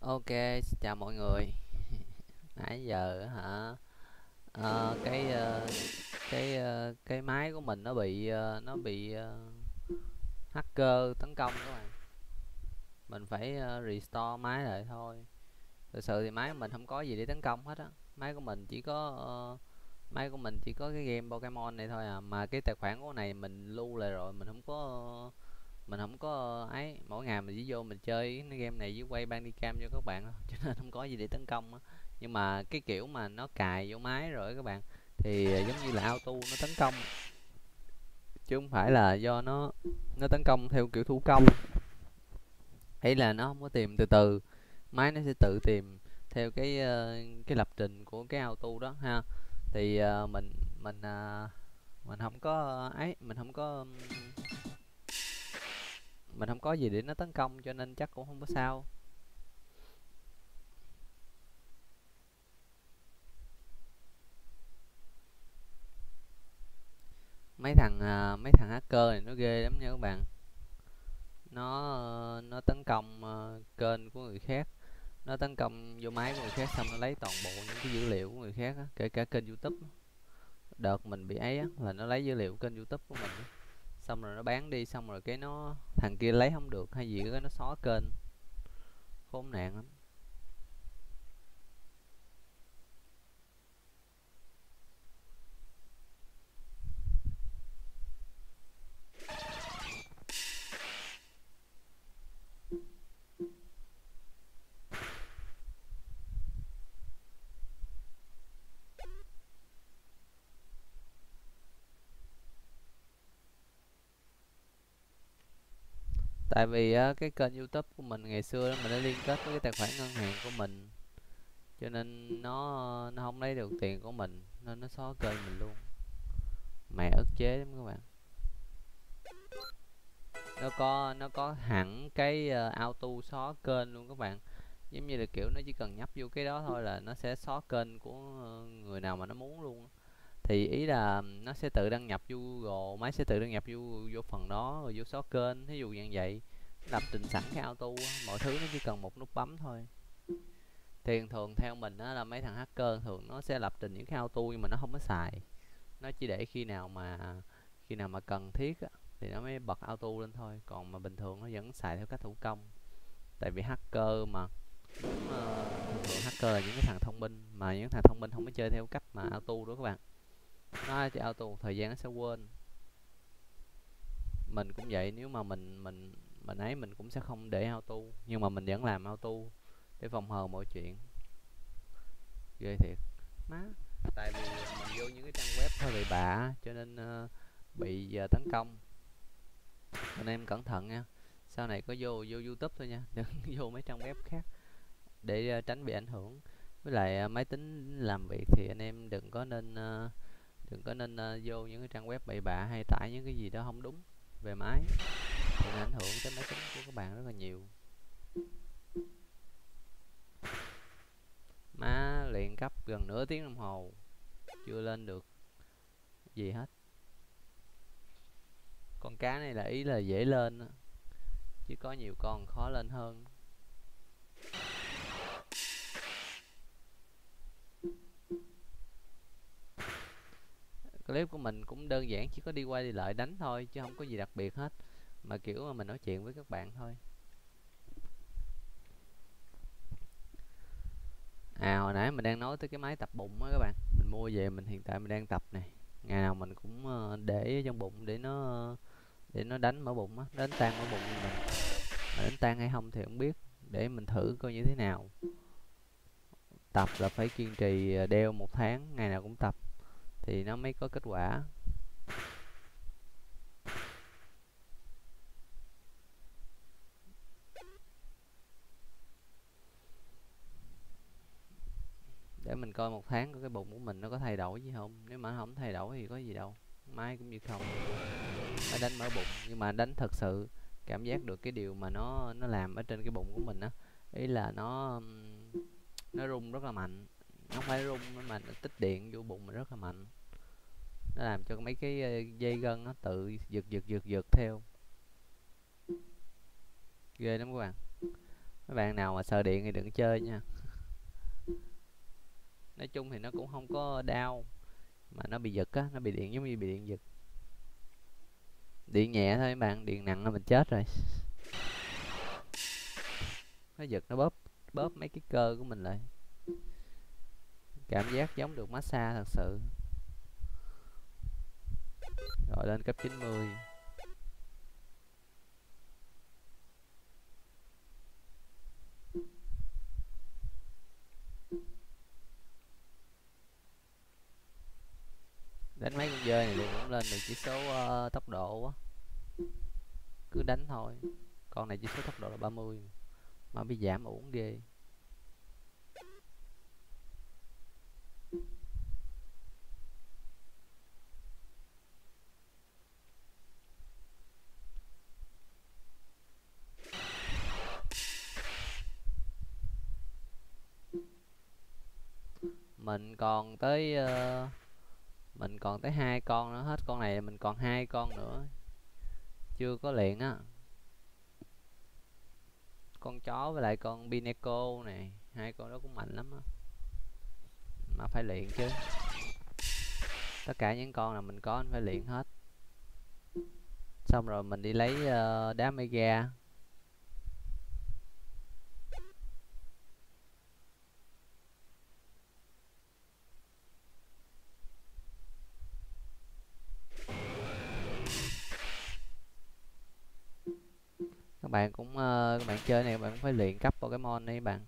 Ok, xin chào mọi người. Nãy giờ hả? Cái máy của mình nó bị hacker tấn công các bạn. Mình phải restore máy lại thôi. Thực sự thì máy của mình không có gì để tấn công hết á. Máy của mình chỉ có cái game Pokemon này thôi à. Mà cái tài khoản của này mình lưu lại rồi, mình không có ấy. Mỗi ngày mình chỉ vô mình chơi cái game này với quay Bandicam cho các bạn thôi, cho nên không có gì để tấn công á. Nhưng mà cái kiểu mà nó cài vô máy rồi các bạn, thì giống như là auto nó tấn công, chứ không phải là do nó tấn công theo kiểu thủ công. Ý là nó không có tìm từ từ, máy nó sẽ tự tìm theo cái lập trình của cái auto đó ha. Thì mình không có ấy, mình không có gì để nó tấn công, cho nên chắc cũng không có sao. Mấy thằng hacker này nó ghê lắm nha các bạn. Nó tấn công kênh của người khác, nó tấn công vô máy của người khác, xong nó lấy toàn bộ những cái dữ liệu của người khác á, kể cả kênh YouTube á. Đợt mình bị ấy á, là nó lấy dữ liệu kênh YouTube của mình á, xong rồi nó bán đi, xong rồi cái thằng kia lấy không được hay gì, cái nó xóa kênh. Khốn nạn lắm. Tại vì á, cái kênh YouTube của mình ngày xưa đó, mình đã liên kết với cái tài khoản ngân hàng của mình, cho nên nó không lấy được tiền của mình, nên nó xóa kênh mình luôn. Mẹ ức chế lắm các bạn. Nó có hẳn cái auto xóa kênh luôn các bạn. Giống như là kiểu nó chỉ cần nhấp vô cái đó thôi là nó sẽ xóa kênh của người nào mà nó muốn luôn. Thì ý là nó sẽ tự đăng nhập vô Google, máy sẽ tự đăng nhập vô phần đó rồi vô xóa kênh, ví dụ như vậy. Lập trình sẵn cái auto á, mọi thứ nó chỉ cần một nút bấm thôi. Thì thường theo mình á, là mấy thằng hacker thường nó sẽ lập trình những cái auto nhưng mà nó không có xài. Nó chỉ để khi nào mà cần thiết á, thì nó mới bật auto lên thôi, còn mà bình thường nó vẫn xài theo cách thủ công. Tại vì hacker mà, thường thường hacker là những cái thằng thông minh, mà những thằng thông minh không có chơi theo cách mà auto đó các bạn. Nó chơi auto thời gian nó sẽ quên. Mình cũng vậy, nếu mà mình ấy, mình cũng sẽ không để auto, nhưng mà mình vẫn làm auto để phòng hờ mọi chuyện. Ghê thiệt má. Tại vì mình vô những cái trang web hơi bị bạ, cho nên bị tấn công. Anh em cẩn thận nha, sau này có vô YouTube thôi nha, đừng vô mấy trang web khác, để tránh bị ảnh hưởng. Với lại máy tính làm việc thì anh em đừng có nên vô những cái trang web bậy bạ hay tải những cái gì đó không đúng về máy, thì nó ảnh hưởng tới máy tính của các bạn rất là nhiều. Má luyện cấp gần nửa tiếng đồng hồ chưa lên được gì hết. Con cá này là ý là dễ lên á, chứ có nhiều con khó lên hơn. Clip của mình cũng đơn giản, chỉ có đi qua đi lại đánh thôi, chứ không có gì đặc biệt hết, mà kiểu mà mình nói chuyện với các bạn thôi. Hồi nãy mình đang nói tới cái máy tập bụng á các bạn. Mình mua về, hiện tại mình đang tập này. Ngày nào mình cũng để trong bụng để nó đánh mở bụng á, đánh tan mở bụng của mình. Mà đánh tan hay không thì không biết, để mình thử coi như thế nào. Tập là phải kiên trì đeo 1 tháng, ngày nào cũng tập thì nó mới có kết quả. Để mình coi 1 tháng cái bụng của mình nó có thay đổi gì không. Nếu mà nó không thay đổi thì có gì đâu, mai cũng như không. Phải đánh mở bụng, nhưng mà đánh thật sự cảm giác được cái điều mà nó làm ở trên cái bụng của mình á. Ý là nó rung rất là mạnh, nó không phải rung mà nó tích điện vô bụng mình rất là mạnh. Nó làm cho mấy cái dây gân nó tự giật giật giật giật theo. Ghê lắm các bạn. Mấy bạn nào mà sợ điện thì đừng chơi nha. Nói chung thì nó cũng không có đau, mà nó bị giật á, nó bị điện giống như bị điện giật. Điện nhẹ thôi bạn, điện nặng là mình chết rồi. Nó giật nó bóp bóp mấy cái cơ của mình lại, cảm giác giống được massage thật sự. Rồi lên cấp 90. Đánh mấy con dơi này thì cũng lên được chỉ số tốc độ á, cứ đánh thôi. Con này chỉ số tốc độ là 30 mà bị giảm uổng ghê. Mình còn tới mình còn tới 2 con nữa, hết con này mình còn 2 con nữa chưa có luyện á. Con chó với lại con Pineco này, 2 con đó cũng mạnh lắm á, mà phải luyện chứ. Tất cả những con nào mình có anh phải luyện hết. Xong rồi mình đi lấy đá mega. Các bạn cũng các bạn chơi này các bạn cũng phải luyện cấp Pokemon đi bạn.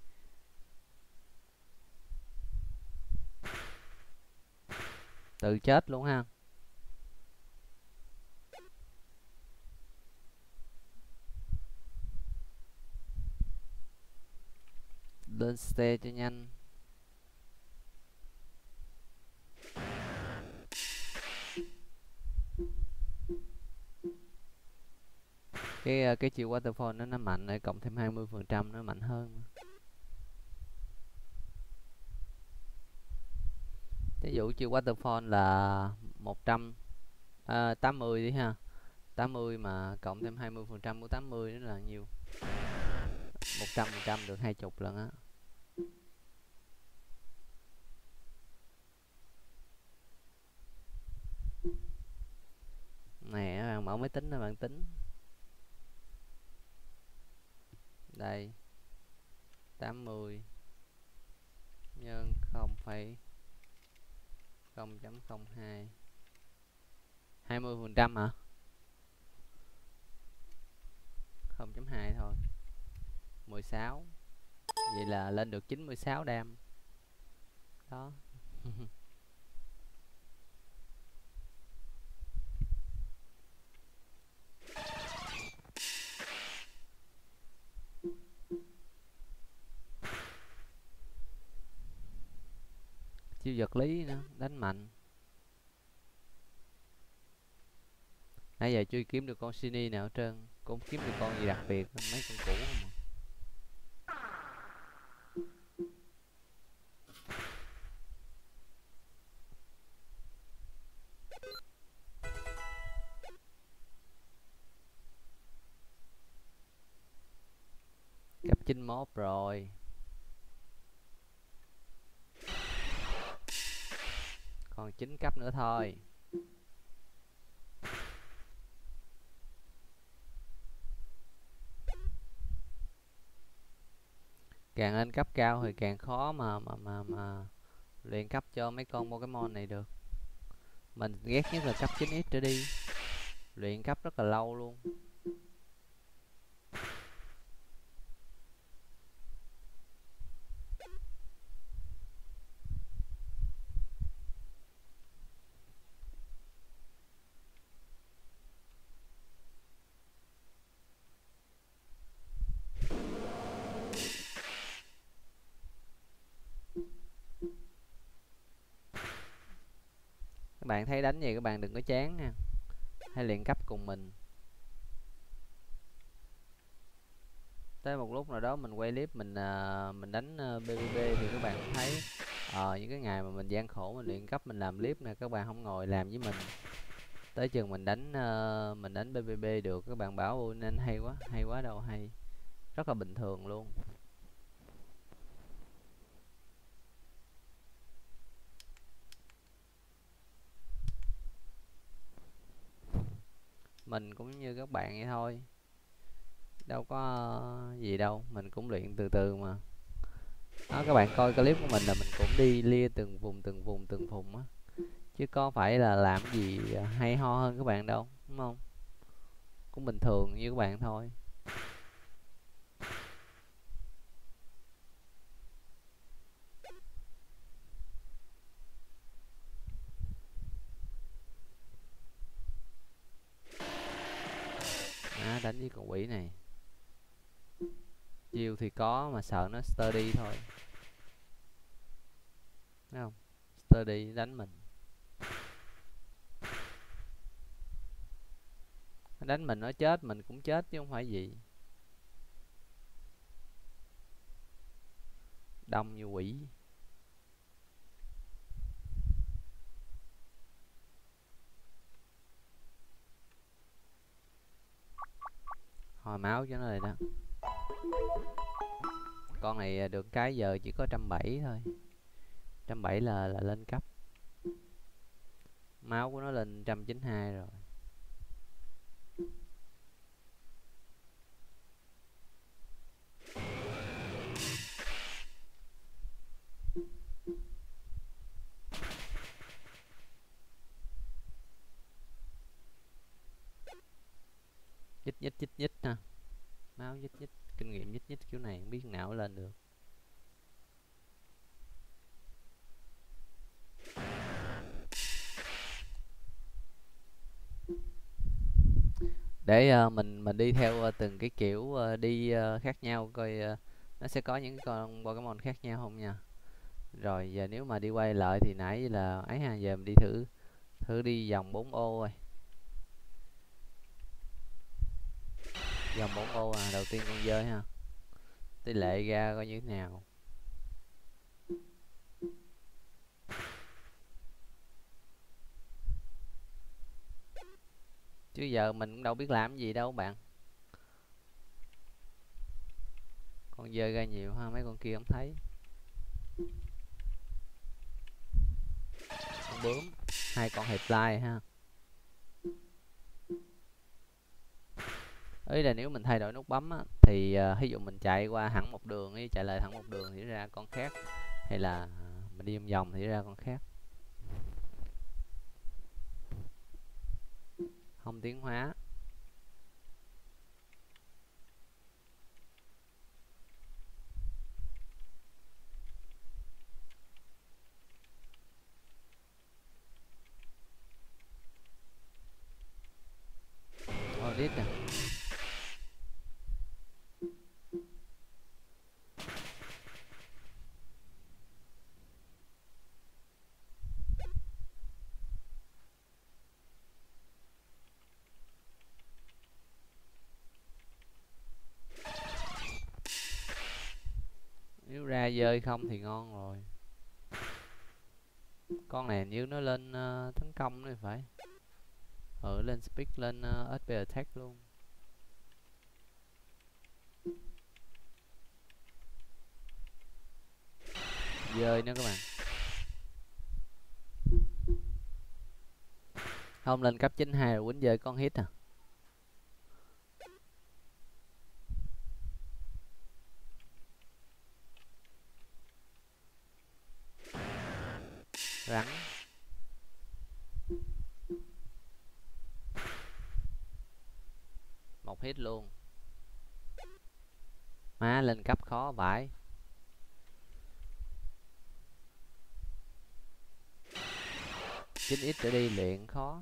Tự chết luôn ha. Lên stay cho nhanh. Cái chiêu waterfall nó mạnh này, cộng thêm 20% nó mạnh hơn. Ví dụ chiêu waterfall là 80 đi ha, 80 mà cộng thêm 20% của 80 nữa là nhiêu? 100%, được 20 lần á. Nè bạn mở máy tính ra bạn tính. Đây, 80 nhân 0,0.02, 20% hả? 0.2 thôi, 16. Vậy là lên được 96 đam đó. Chiêu vật lý nữa, đánh mạnh. Nãy giờ chưa kiếm được con Sini nào hết trơn, cũng kiếm được con gì đặc biệt, mấy con cũ không à. Cấp 91 rồi, còn 9 cấp nữa thôi. Càng lên cấp cao thì càng khó mà luyện cấp cho mấy con Pokemon này được. Mình ghét nhất là cấp 9X trở đi, luyện cấp rất là lâu luôn. Các bạn thấy đánh gì các bạn đừng có chán nha, hãy luyện cấp cùng mình. Tới một lúc nào đó mình quay clip mình đánh PvP thì các bạn cũng thấy những cái ngày mà mình gian khổ mình luyện cấp mình làm clip nè, các bạn không ngồi làm với mình. Tới chừng mình đánh PvP được các bạn bảo ôi nên hay quá đâu hay. rất là bình thường luôn. Mình cũng như các bạn vậy thôi, đâu có gì đâu, mình cũng luyện từ từ mà. Đó, các bạn coi clip của mình là mình cũng đi lia từng vùng á, chứ có phải là làm gì hay ho hơn các bạn đâu, đúng không? Cũng bình thường như các bạn thôi. Đánh với con quỷ này, chiêu thì có mà sợ nó study thôi, thấy không? Study đánh mình, đánh mình nó chết mình cũng chết chứ không phải gì. Đông như quỷ. Hồi máu cho nó này đó. Con này được cái giờ chỉ có 170 thôi, 170 là lên cấp. Máu của nó lên 192 rồi. Nhích ha, máu nhích, kinh nghiệm nhích kiểu này không biết nào lên được. Để mình đi theo từng cái kiểu đi khác nhau, coi nó sẽ có những con Pokemon khác nhau không nha. Rồi giờ nếu mà đi quay lại thì nãy là ấy ha, giờ mình đi thử thử đi vòng 4 ô rồi. Vòng 4 ô đầu tiên con dơi ha, tỷ lệ ra coi như thế nào. Chứ giờ mình cũng đâu biết làm gì đâu bạn. Con dơi ra nhiều ha, mấy con kia không thấy. Con bướm, hai con hiệp lai ha. Ý là nếu mình thay đổi nút bấm á, thì ví dụ mình chạy qua hẳn một đường ấy, chạy lại thẳng một đường thì ra con khác, hay là mình đi vòng vòng thì ra con khác. Không tiến hóa. Audit à. Nếu ra dơi không thì ngon rồi. Con này như nó lên tấn công nữa phải. Lên speed, lên HP attack luôn. Dơi nữa các bạn. Không, lên cấp 92 rồi quýnh dơi con hit à. Rắn. Một hit luôn. Má lên cấp khó vãi. 9x trở đi luyện khó.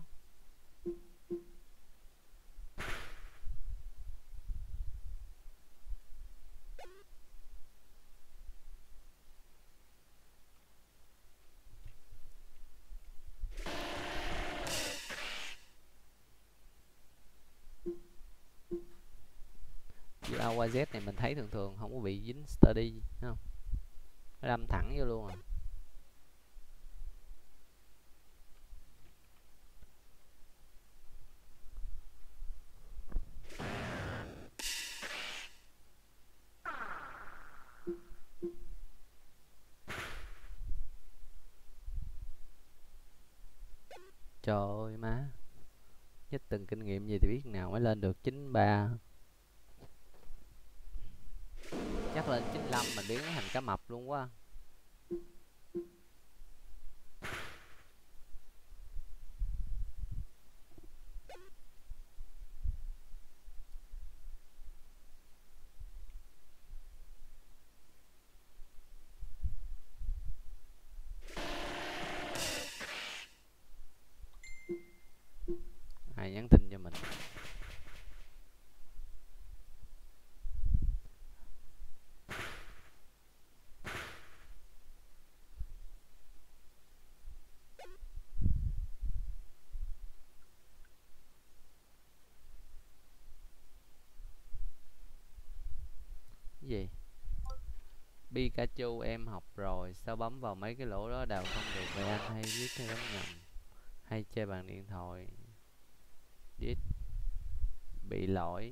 Như AYZ này mình thấy thường thường không có bị dính study, thấy không? Nó đâm thẳng vô luôn à. Trời ơi má, nhất từng kinh nghiệm gì thì biết nào mới lên được 93. Chắc lên 95 mình biến nó thành cá mập luôn quá. Ai nhắn tin cho mình? Cái gì? Pikachu em học rồi, sao bấm vào mấy cái lỗ đó đào không được vậy anh? Hay viết cái đấm nhầm, hay chơi bằng điện thoại? Đít bị lỗi,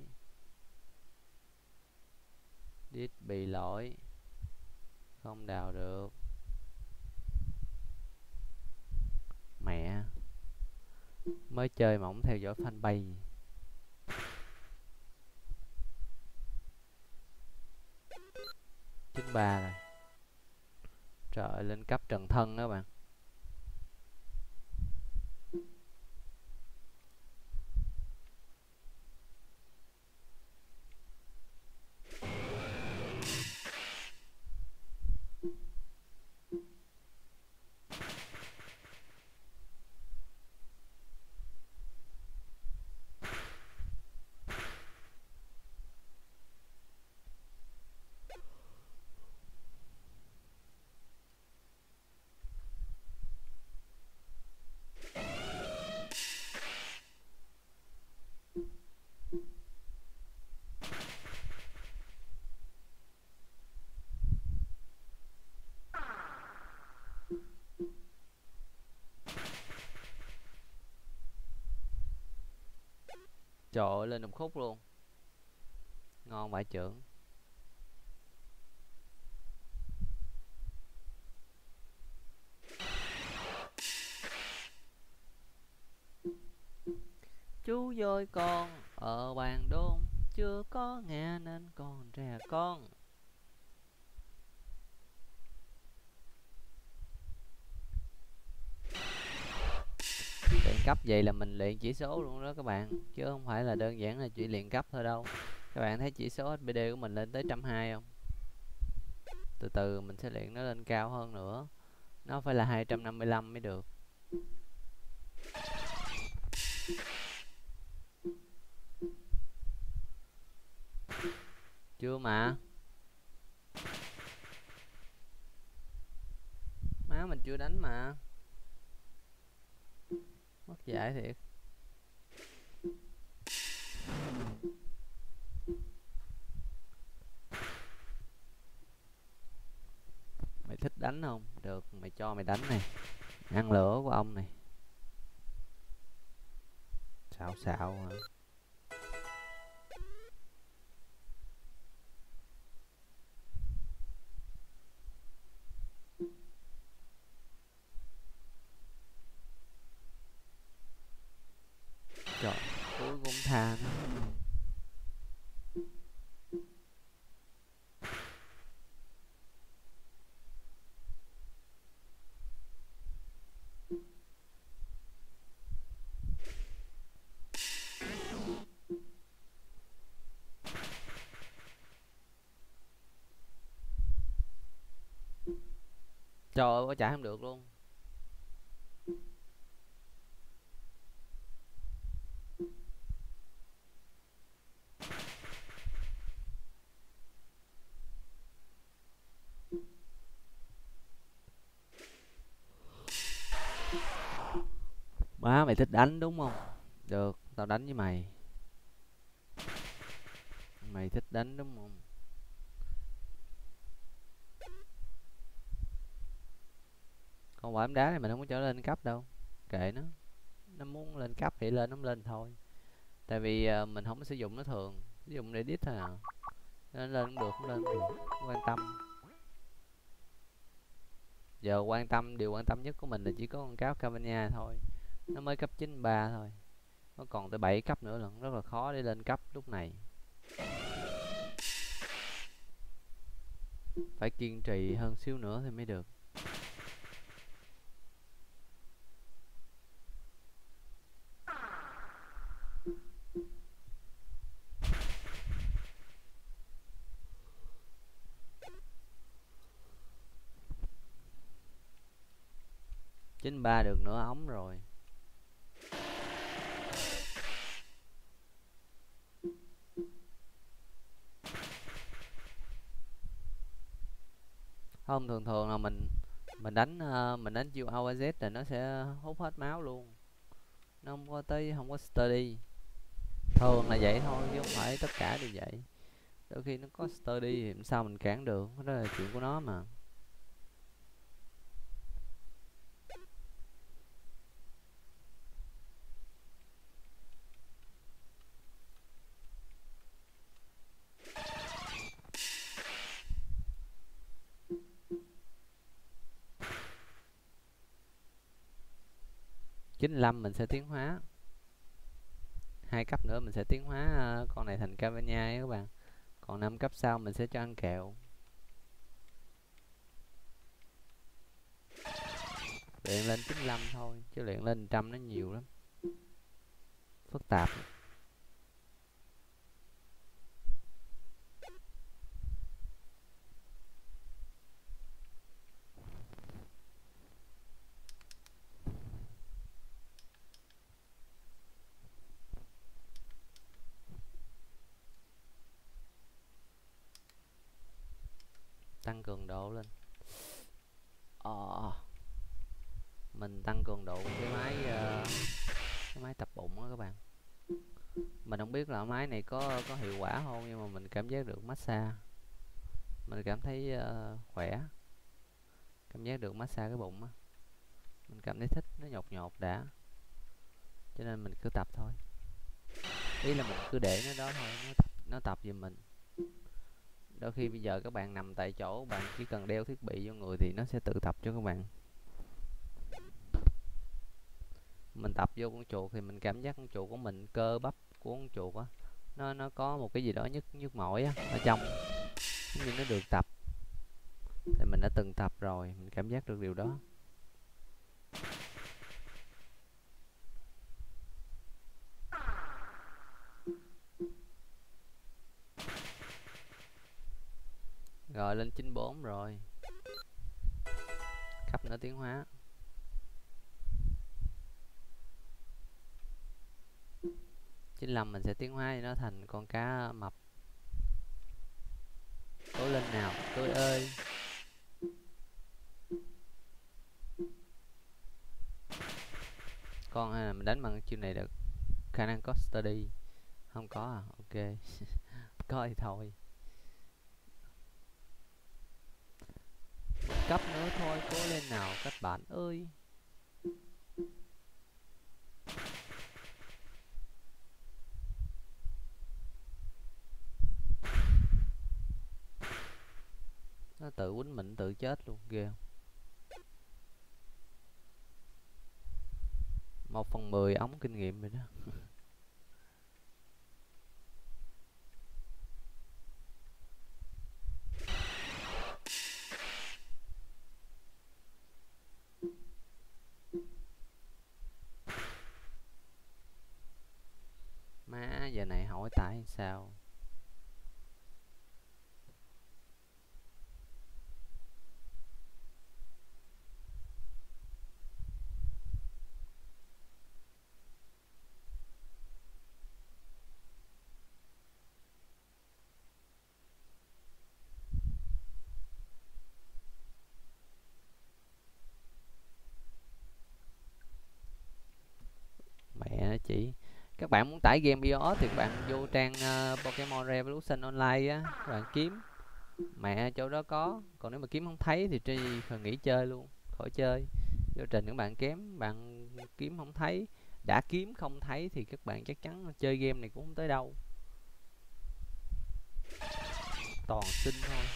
đít bị lỗi, không đào được. Mẹ, mới chơi mà không theo dõi fanpage. 93 rồi. Trời ơi, lên cấp trần thân đó bạn. Trời ơi, lên một khúc luôn. Ngon vãi trưởng. Chú voi con ở bàn đôn, chưa có nghe nên còn trẻ con. Luyện cấp vậy là mình luyện chỉ số luôn đó các bạn, chứ không phải là đơn giản là chỉ luyện cấp thôi đâu. Các bạn thấy chỉ số HPD của mình lên tới 120 không? Từ từ mình sẽ luyện nó lên cao hơn nữa. Nó phải là 255 mới được. Chưa mà. Má mình chưa đánh mà. Mất giải thiệt. Mày thích đánh không? Được, mày cho mày đánh này. Ăn lửa của ông này. Xạo xạo hả? Trời, cuối cũng tha nó. Trời ơi, có chạy không được luôn. Má mày thích đánh đúng không? Được, tao đánh với mày. Mày thích đánh đúng không? Con quả bóng đá này mình không có trở lên cấp đâu. Kệ nó muốn lên cấp thì lên, nó lên thôi. Tại vì mình không có sử dụng nó thường, sử dụng để edit thôi à. Nên lên cũng được, không lên cũng được, không quan tâm. Giờ điều quan tâm nhất của mình là chỉ có con cáo Cavania thôi. Nó mới cấp 93 thôi. Nó còn tới 7 cấp nữa lần, rất là khó để lên cấp lúc này. Phải kiên trì hơn xíu nữa thì mới được. Chín ba được nữa ống rồi. Không, thường thường là mình đánh chiêu AOZ là nó sẽ hút hết máu luôn. Nó không có study. Thường là vậy thôi chứ không phải tất cả đều vậy. Đôi khi nó có study thì làm sao mình cản được, đó là chuyện của nó mà. 95 mình sẽ tiến hóa. 2 cấp nữa mình sẽ tiến hóa con này thành Cavania các bạn. Còn 5 cấp sau mình sẽ cho ăn kẹo. Luyện lên 95 thôi chứ luyện lên 100 nó nhiều lắm, phức tạp. Tăng cường độ lên. Mình tăng cường độ cái máy tập bụng á các bạn. Mình không biết là máy này có hiệu quả không, nhưng mà mình cảm giác được massage. Mình cảm thấy khỏe. Cảm giác được massage cái bụng á. Mình cảm thấy thích, nó nhột nhột đã. Cho nên mình cứ tập thôi. Ý là mình cứ để nó đó thôi, nó tập giùm mình. Đôi khi bây giờ các bạn nằm tại chỗ, bạn chỉ cần đeo thiết bị vô người thì nó sẽ tự tập cho các bạn. Mình tập vô con chuột thì mình cảm giác con chuột của mình, cơ bắp của con chuột á, nó có một cái gì đó nhức nhức mỏi á ở trong, giống như nó được tập. Thì mình đã từng tập rồi, mình cảm giác được điều đó. Rồi lên 94 rồi. Cấp nữa tiến hóa. 95 mình sẽ tiến hóa cho nó thành con cá mập. Cố lên nào tôi ơi. Con hay là mình đánh bằng chiêu này được. Khả năng có study. Không có à, ok. Có thì thôi. Cấp nữa thôi, cố lên nào các bạn ơi. Nó tự quýnh mình tự chết luôn, ghê không? 1/10 ống kinh nghiệm rồi đó. Má giờ này hỏi tại sao. Mẹ nó chỉ. Các bạn muốn tải game iOS thì các bạn vô trang Pokemon Revolution Online á, các bạn kiếm. Mẹ chỗ đó có. Còn nếu mà kiếm không thấy thì tri phải nghỉ chơi luôn, khỏi chơi. Vô trình các bạn kém, bạn kiếm không thấy. Đã kiếm không thấy thì các bạn chắc chắn chơi game này cũng không tới đâu. Toàn xin thôi.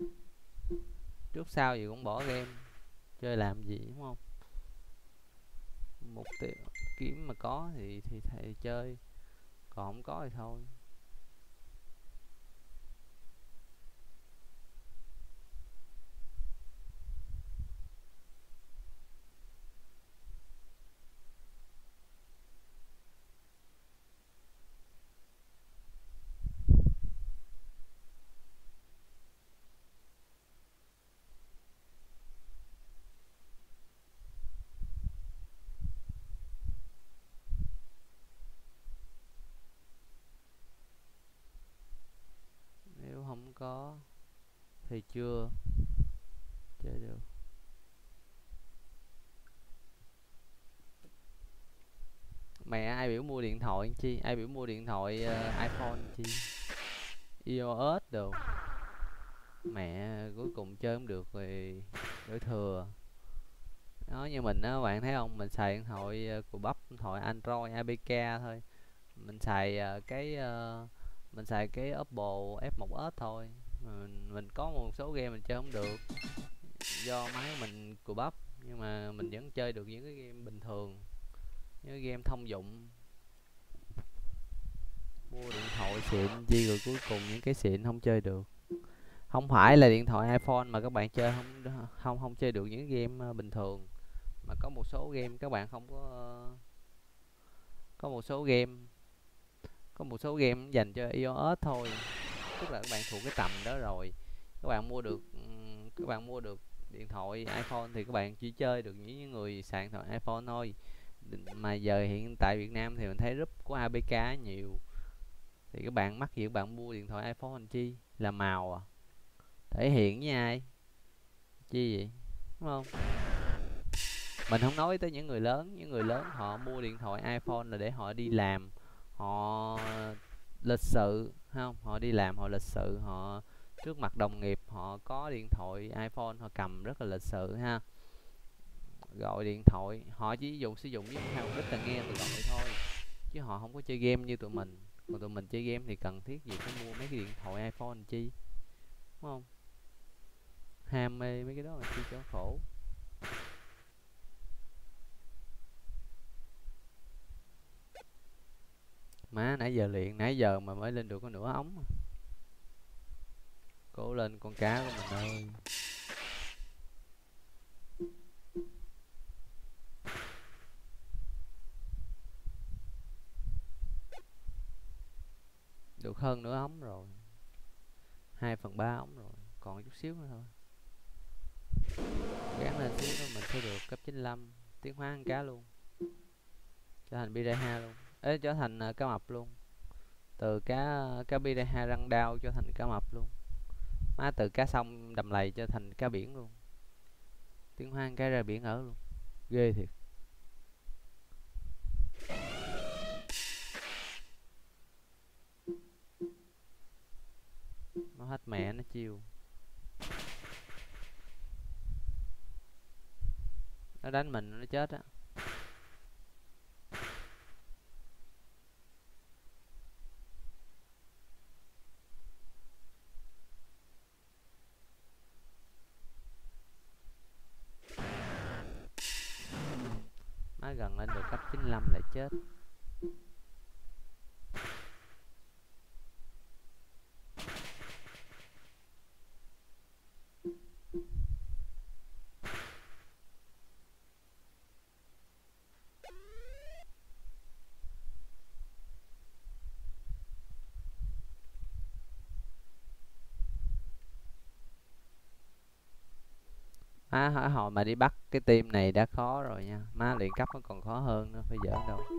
Trước sau gì cũng bỏ game. Chơi làm gì đúng không? 1 triệu kiếm mà có thì thầy chơi, còn không có thì thôi. Nếu không có thì chưa chơi được. Mẹ ai biểu mua điện thoại chi, ai biểu mua điện thoại iPhone chi, iOS đồ. Mẹ cuối cùng chơi không được rồi, đổi thừa. Đó, như mình á bạn thấy không, mình xài điện thoại của bắp, điện thoại Android APK thôi. Mình xài mình xài cái Oppo F1s thôi. Mình có một số game mình chơi không được do máy mình cùi bắp, nhưng mà mình vẫn chơi được những cái game bình thường, những cái game thông dụng. Mua điện thoại xịn chi rồi cuối cùng những cái xịn không chơi được. Không phải là điện thoại iPhone mà các bạn chơi không chơi được những game bình thường, mà có một số game các bạn không có có một số game có một số game dành cho iOS thôi, tức là các bạn thuộc cái tầm đó rồi. Các bạn mua được điện thoại iPhone thì các bạn chỉ chơi được những người sàn điện thoại iPhone thôi. Mà giờ hiện tại Việt Nam thì mình thấy group của APK nhiều, thì các bạn mắc gì các bạn mua điện thoại iPhone làm chi, là màu à, thể hiện với ai chi vậy, đúng không? Mình không nói tới những người lớn, những người lớn họ mua điện thoại iPhone là để họ đi làm, họ lịch sự, không, họ đi làm họ lịch sự, họ trước mặt đồng nghiệp họ có điện thoại iPhone họ cầm rất là lịch sự ha. Gọi điện thoại họ chỉ sử dụng với hai mục đích là nghe từ gọi thôi, chứ họ không có chơi game như tụi mình. Còn tụi mình chơi game thì cần thiết gì phải mua mấy cái điện thoại iPhone làm chi, đúng không? Ham mê mấy cái đó là chi cho khổ. Má nãy giờ luyện, nãy giờ mà mới lên được có nửa ống. Cố lên con cá của mình ơi. Được hơn nửa ống rồi, 2/3 ống rồi, còn chút xíu nữa thôi. Gắn lên xíu nữa mình sẽ được cấp 95, tiến hóa ăn cá luôn, trở thành Piranha luôn. Ê, trở thành cá mập luôn. Từ cá Piranha răng đao trở thành cá mập luôn. Má, từ cá sông đầm lầy trở thành cá biển luôn, tiến hóa ăn cá ra biển ở luôn. Ghê thiệt. Nó hết mẹ nó chiêu, nó đánh mình nó chết á. Má gần lên được cấp 95 lại chết. Má, hỏi hồi mà đi bắt cái team này đã khó rồi nha, má luyện cấp nó còn khó hơn nữa, phải giỡn đâu.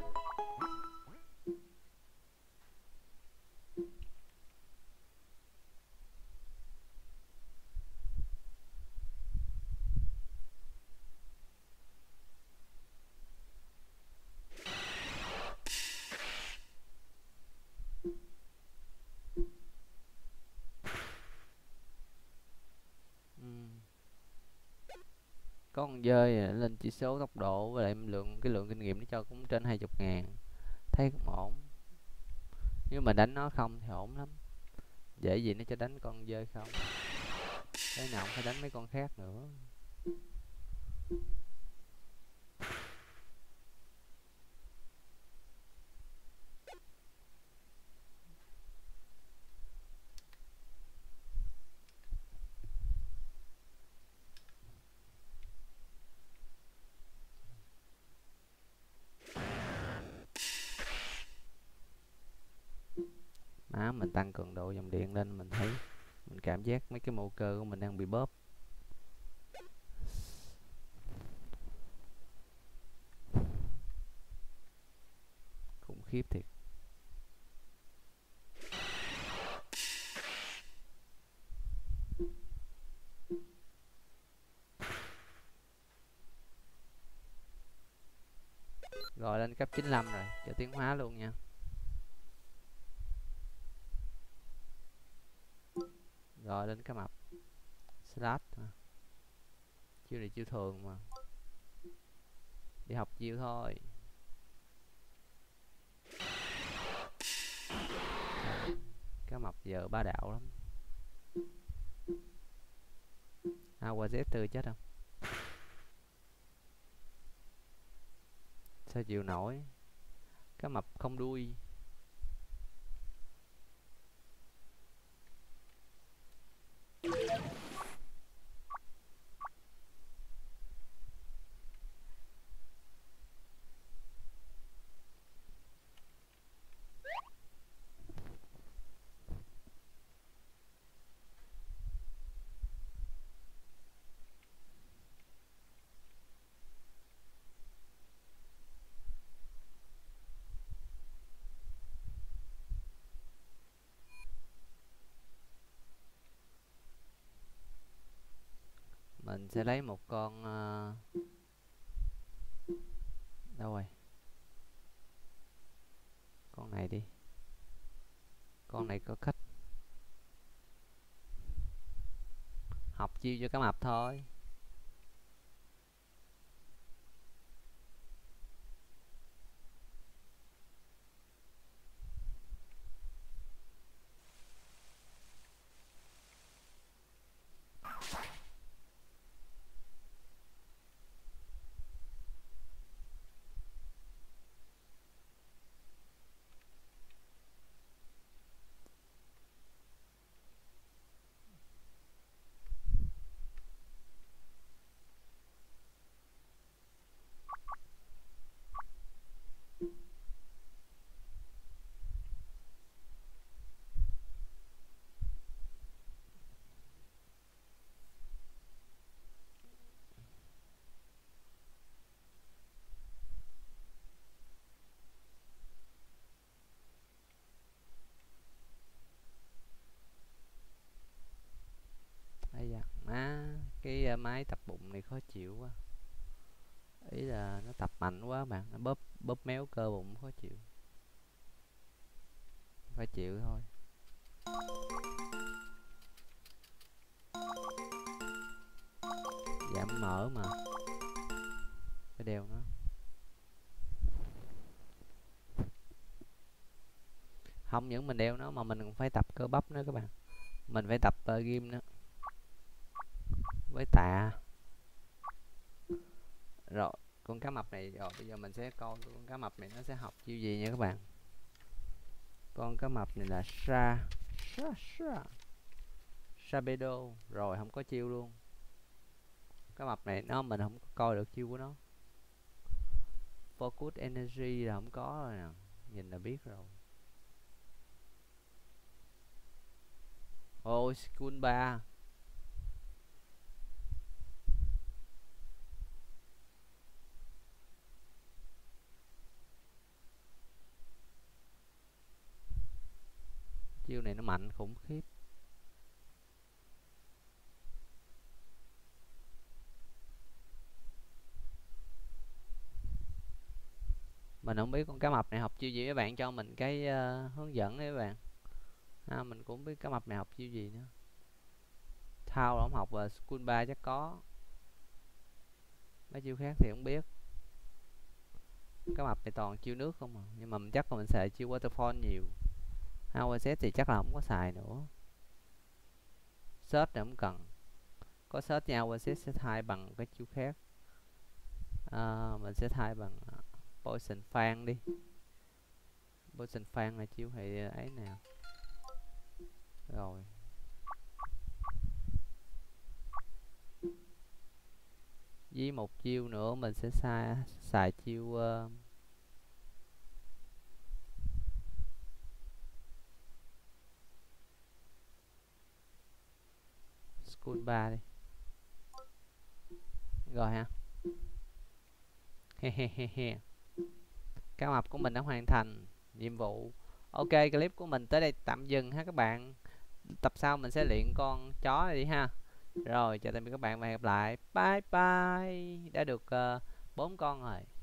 Có con dơi lên chỉ số tốc độ với lại cái lượng kinh nghiệm nó cho cũng trên 20.000, thấy cũng ổn. Nếu mà đánh nó không thì ổn lắm, dễ gì nó cho đánh con dơi không, cái nào cũng phải đánh mấy con khác nữa. Mình tăng cường độ dòng điện lên, mình thấy mình cảm giác mấy cái mô cơ của mình đang bị bóp. Khủng khiếp thiệt. Rồi lên cấp 95 rồi, cho tiến hóa luôn nha. Rồi lên cái map slash. Chiêu này chiêu thường mà, đi học chiêu thôi. Cái mập giờ ba đạo lắm. Qua Z4 chết không? Sao chịu nổi. Cái mập không đuôi. Mình sẽ lấy một con đâu rồi, con này đi. Con này có cách học chiêu cho cá mập thôi. Ây da, cái máy tập bụng này khó chịu quá. Ý là nó tập mạnh quá bạn, nó bóp bóp méo cơ bụng khó chịu. Phải chịu thôi. Giảm mỡ mà, phải đeo nó. Không những mình đeo nó mà mình còn phải tập cơ bắp nữa các bạn. Mình phải tập gym nữa, với tạ. Rồi con cá mập này, rồi bây giờ mình sẽ coi con cá mập này nó sẽ học chiêu gì nha các bạn. Con cá mập này là Sabedo. Rồi không có chiêu luôn. Cá mập này mình không có coi được chiêu của nó. Focus Energy là không có rồi nè, nhìn là biết rồi. School 3. Chiêu này nó mạnh khủng khiếp. Mình không biết con cá mập này học chiêu gì, các bạn cho mình cái hướng dẫn đấy các bạn. Mình cũng không biết cá mập này học chiêu gì nữa. Thao là không học, và School 3 chắc có. Mấy chiêu khác thì không biết. Cá mập này toàn chiêu nước không à, nhưng mà chắc là mình xài chiêu waterfall nhiều. AOZ thì chắc là không có xài nữa. Search thì không cần. Có search nha, AOZ sẽ thay bằng cái chiêu khác. Mình sẽ thay bằng Poison Fan đi. Poison Fan là chiêu thì ấy nào. Rồi với một chiêu nữa mình sẽ xài chiêu full 3 đi. Rồi ha. Hehehe. Cá mập của mình đã hoàn thành nhiệm vụ. Ok, clip của mình tới đây tạm dừng ha các bạn. Tập sau mình sẽ luyện con chó này đi ha. Rồi, chào tạm biệt các bạn và hẹn gặp lại. Bye bye. Đã được 4 con rồi.